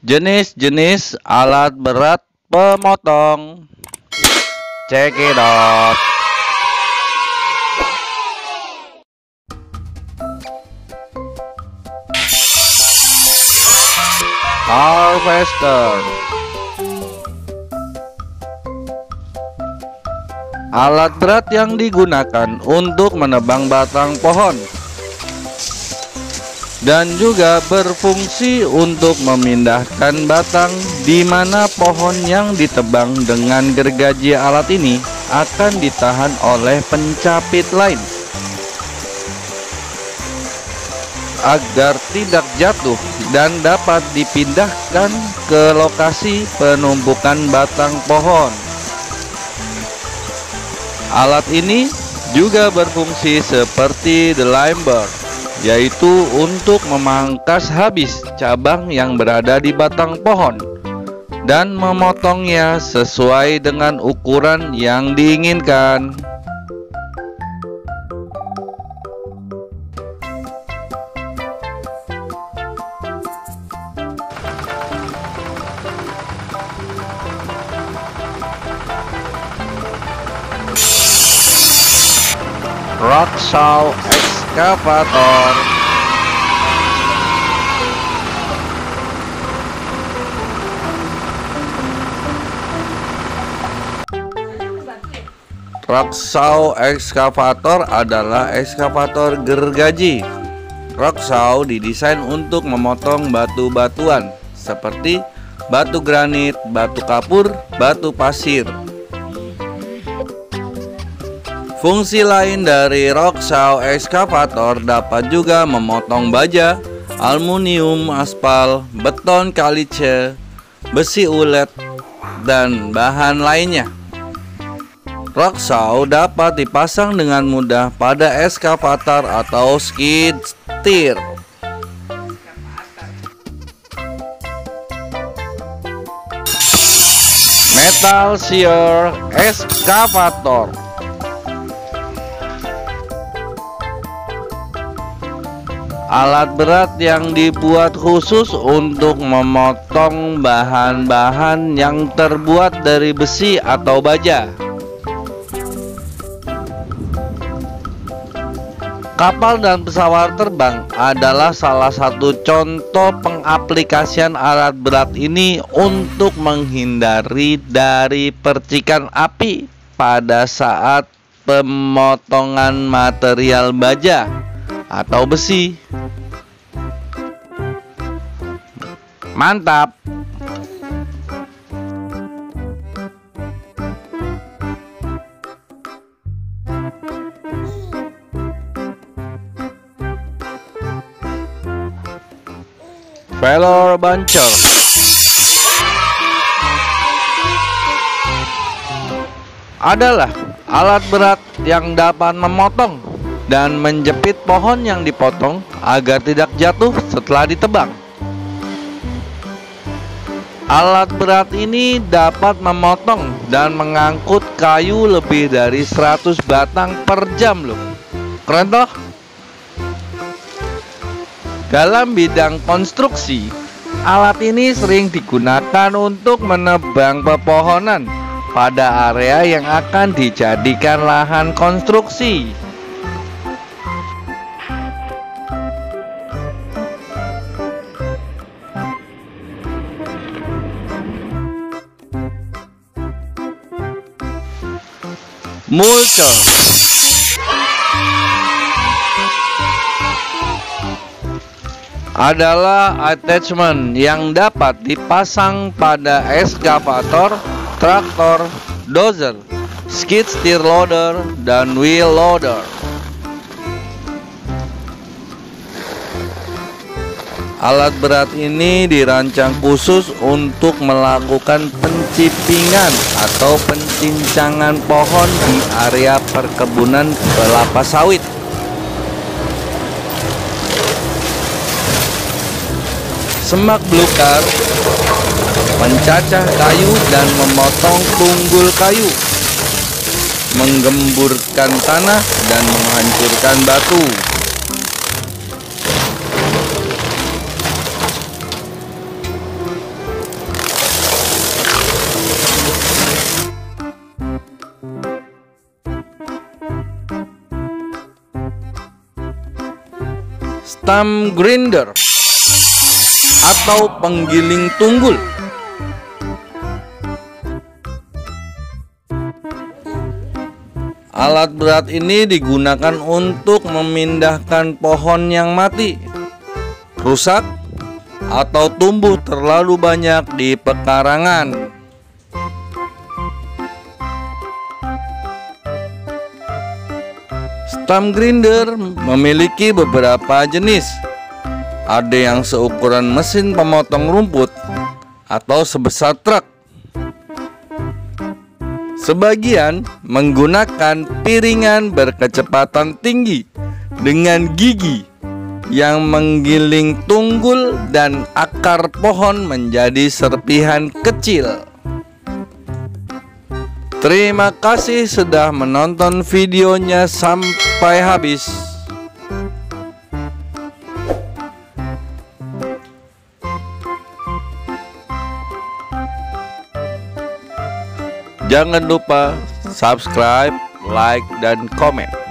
Jenis-jenis alat berat pemotong. Cekidot. Harvester. Alat berat yang digunakan untuk menebang batang pohon dan juga berfungsi untuk memindahkan batang di mana pohon yang ditebang dengan gergaji alat ini akan ditahan oleh pencapit lain agar tidak jatuh dan dapat dipindahkan ke lokasi penumpukan batang pohon. Alat ini juga berfungsi seperti the limber, yaitu untuk memangkas habis cabang yang berada di batang pohon dan memotongnya sesuai dengan ukuran yang diinginkan. Rock saw excavator. Rock saw excavator adalah ekskavator gergaji. Rock saw didesain untuk memotong batu-batuan seperti batu granit, batu kapur, batu pasir. Fungsi lain dari rock saw excavator dapat juga memotong baja, aluminium, aspal, beton kaliche, besi ulet, dan bahan lainnya. Rock saw dapat dipasang dengan mudah pada ekskavator atau skid steer. Metal shear excavator. Alat berat yang dibuat khusus untuk memotong bahan-bahan yang terbuat dari besi atau baja. Kapal dan pesawat terbang adalah salah satu contoh pengaplikasian alat berat ini untuk menghindari dari percikan api pada saat pemotongan material baja atau besi. Mantap. Feller buncher. Adalah alat berat yang dapat memotong dan menjepit pohon yang dipotong agar tidak jatuh setelah ditebang. Alat berat ini dapat memotong dan mengangkut kayu lebih dari 100 batang per jam loh. Keren toh? Dalam bidang konstruksi, alat ini sering digunakan untuk menebang pepohonan pada area yang akan dijadikan lahan konstruksi. Mulcher. Adalah attachment yang dapat dipasang pada ekskavator, traktor, dozer, skid steer loader, dan wheel loader. Alat berat ini dirancang khusus untuk melakukan pencipingan atau pencincangan pohon di area perkebunan kelapa sawit. Semak belukar, mencacah kayu dan memotong tunggul kayu, menggemburkan tanah dan menghancurkan batu. stump grinder atau penggiling tunggul. Alat berat ini digunakan untuk memindahkan pohon yang mati, rusak, atau tumbuh terlalu banyak di pekarangan. Stump grinder memiliki beberapa jenis. Ada yang seukuran mesin pemotong rumput atau sebesar truk. Sebagian menggunakan piringan berkecepatan tinggi dengan gigi yang menggiling tunggul dan akar pohon menjadi serpihan kecil. Terima kasih sudah menonton videonya sampai habis. Jangan lupa subscribe, like, dan komen.